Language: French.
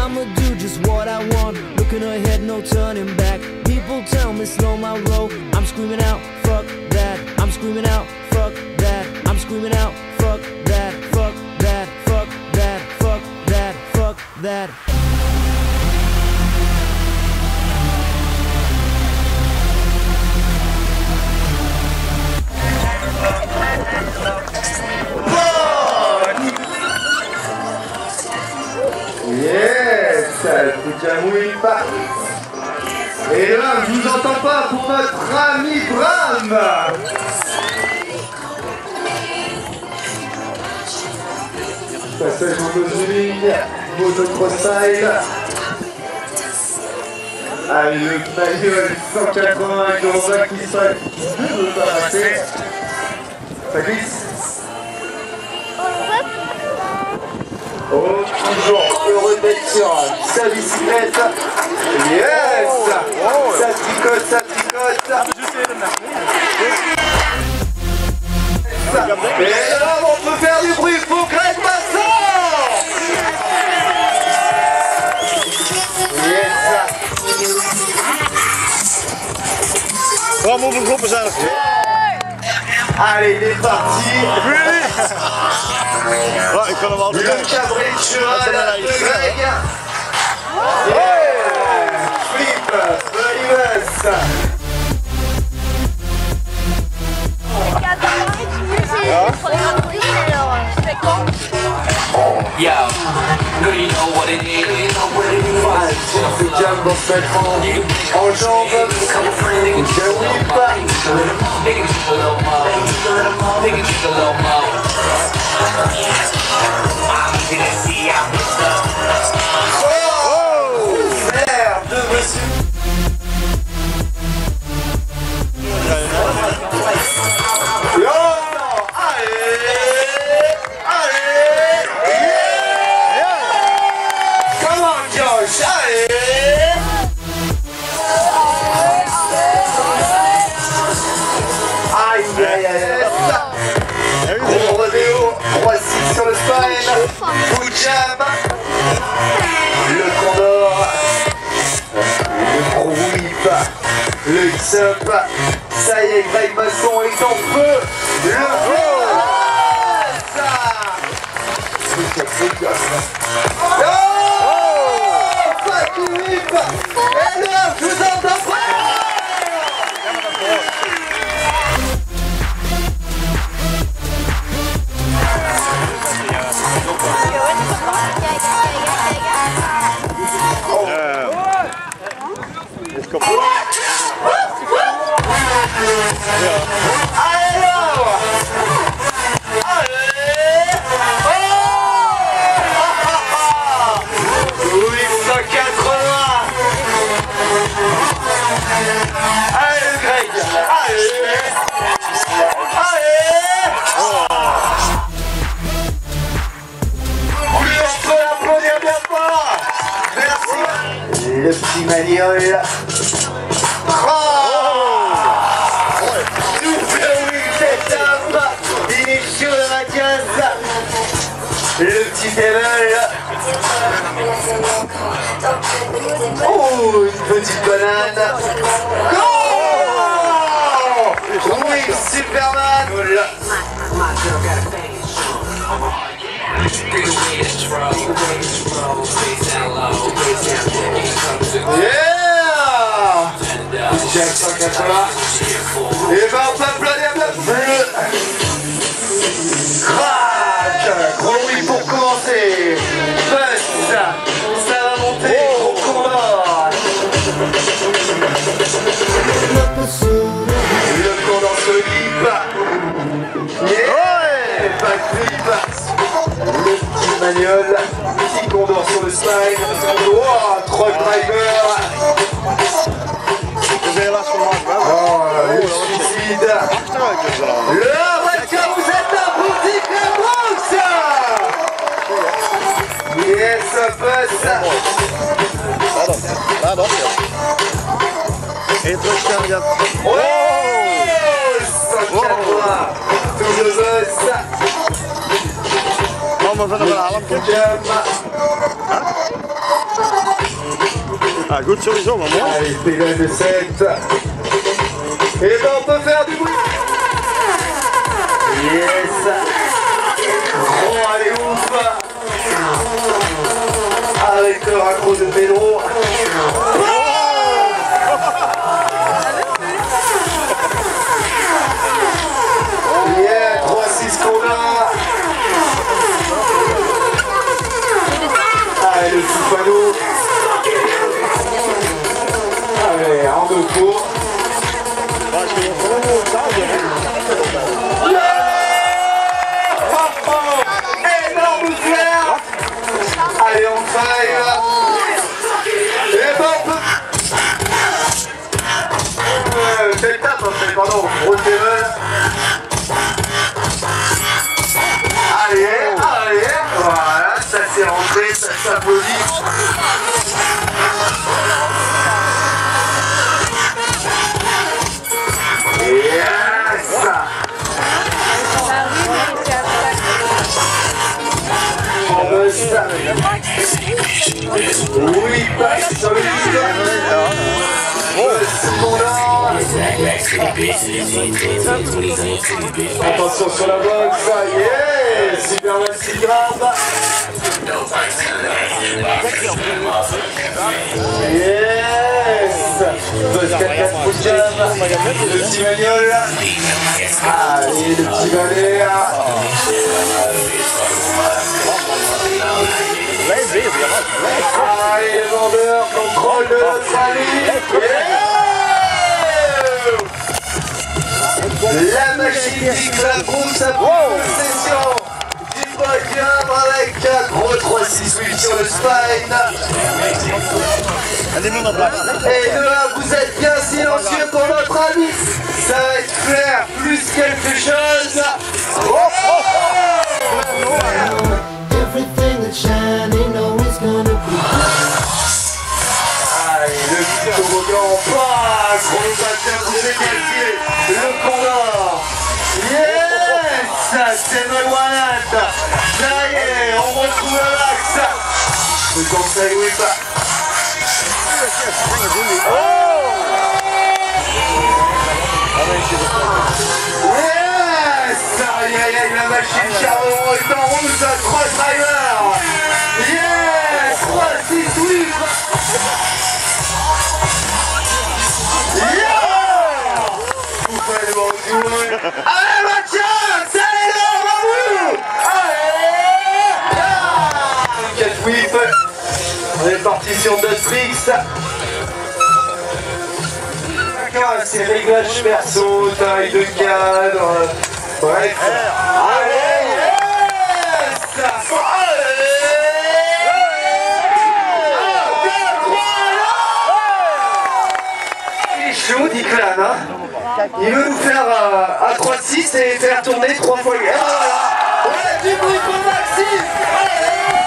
I'ma do just what I want, looking ahead, no turning back. People tell me slow my roll, I'm screaming out, fuck that. I'm screaming out, fuck that. I'm screaming out, fuck that, fuck that, fuck that, fuck that, fuck that. Yes, ça mouille pas. Et là, je vous entends pas pour notre ami Bram. Passage en motocross motocross style. Allez, le maillot 180 Gonza qui serait de pas passer. Ça glisse. Oh, toujours heureux d'être sur sa bicyclette. Yes! Ça tricote, ça tricote. Et là, on peut faire du bruit, faut que reste passant. Yes! Bram, hoeveel groepen zijn er? Allez, il est parti. Ja, ik kan hem altijd Le cabré de cheval de Greg. Flip, Bonimus. Yo, do you know what it is? C'est jam dans ce mettre en jambe. Je whip. Oh, merde, monsieur. Gros rodéo, 3-6 sur le spine, full jam, le condor, le gros whip, le x-up, ça y est, Greg Masson est en feu, le feu. Oh, fuck whip, et là, je vous entends pas. Le petit Manuel. Oh, super whip setup. Finition de Mathias. Le petit Devil. Oh, une petite banane. Oh, oui, Superman. Yeah! Jack 180. Et ben on peut applaudir un peu bleu. Crac! Gros oui pour commencer. Bust. Ça va monter. Gros condor. Le condor se clip. Yeah! Pas de clip. Le petit manuel, petit condor sur le spine. Oh, truck driver. Oh, le suicide. La voiture, vous êtes un boutique de brousse. Yes, passe. Et teruggaan. Oh, 180. Tout le buzz. Maar verder wel halen. Ah, goutte sur les jambes, maman. Allez, pédale de 7. Et ben on peut faire du bruit. Yes. Oh, allez, ouf. Avec le raccro de Pedro. Yeah, 3-6 combat. Allez, le Soufano. Allez, en deux coups. Énorme flair. Allez, on faille. Et ben on peut... c'est le tape, pardon, gros level. Allez, allez, voilà, ça s'est rentré, ça s'applaudit. Yes. Oui, passe sur le attention sur la boxe, yeah, super merci grave. Yes. Buzz 4 Poucham, le petit Magnol. Allez, le petit Valère. Allez, les vendeurs, contrôle de notre ami. La machine qui groupe sa possession du podium avec un gros 3-6 whip sur le spine. Et de là, vous êtes bien silencieux pour notre ami. Ça va être clair, plus quelque chose. Everything that's shining always gonna be. Allez, le petit toboggan en passe, gros batteur de décalqué, le condor. Yes, c'est le one-hat. Ça y est, on retrouve le max. Le conseil whip. Yes, aïe aïe aïe, la machine charbon est en route, 3 drivers. Yes, 3-6 whip. Allez Mathias, allez là, bravo. Allez 4 whip. On est parti sur 2 tricks. C'est réglage perso, taille de cadre. Bref. Allez, yes. Il est chaud, dit Clan, hein. Il veut nous faire un 3-6 et faire tourner 3 fois. Et voilà, du bruit pour Maxime. Allez.